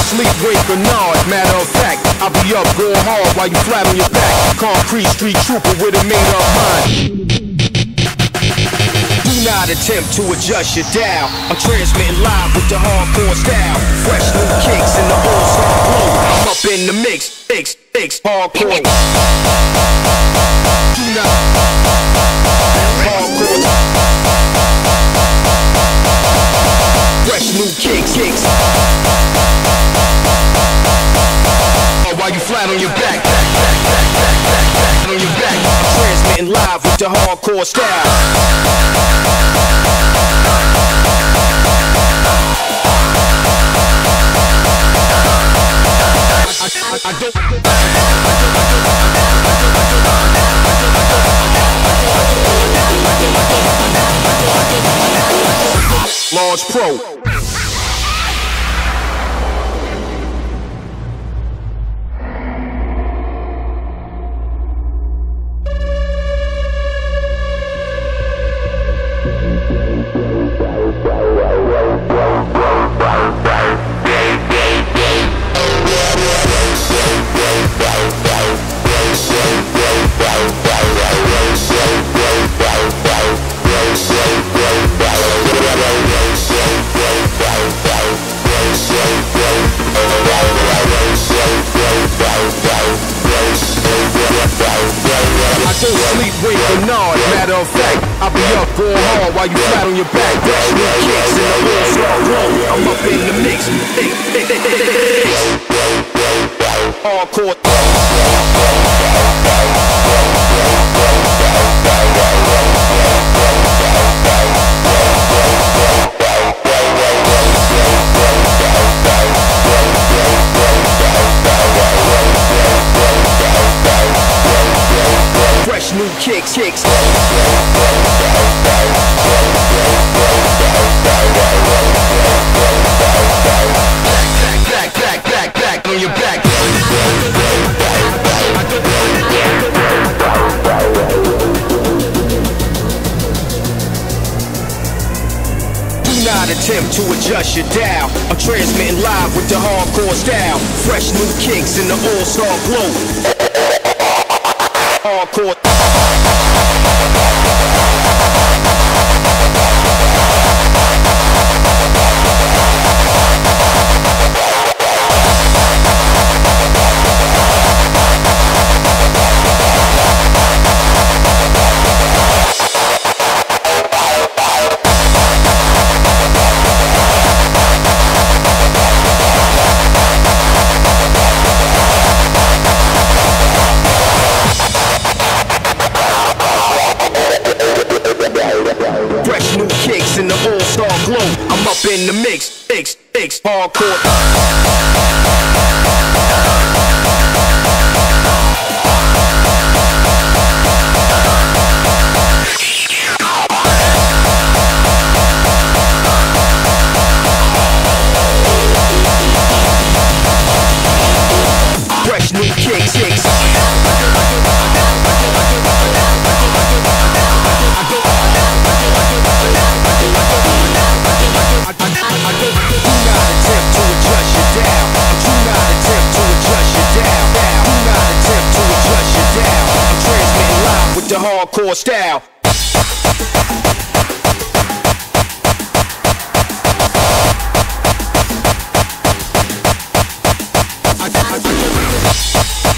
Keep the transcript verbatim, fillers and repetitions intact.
sleep, wake, or nod. Matter of fact, I'll be up going hard while you flat on your back. Concrete street trooper with a made up mind. Do not attempt to adjust your dial. I'm transmitting live with the hardcore style. Fresh new kicks in the whole star flow. I'm up in the mix, mix, mix, hardcore. Do not hardcore. Fresh new kicks, kicks. While you flat on your back, on your back, I'm transmitting live with the hardcore style. I, I, I don't. Large Pro. Don't sleep, wake, or nod. Matter of fact, I'll be up going hard while you flat on your back. Fresh new kicks in the whole star glow. I'm up in the mix. Hardcore. Fresh new kicks, kicks. Back, back, back, back, back on your back. Do not attempt to adjust your dial. I'm transmitting live with the hardcore style. Fresh new kicks in the all-star glow. Hardcore. Fresh new kicks in the all-star glow. I'm up in the mix, mix, mix, hardcore. Fresh new kicks, kicks. The hardcore style. I, I, I,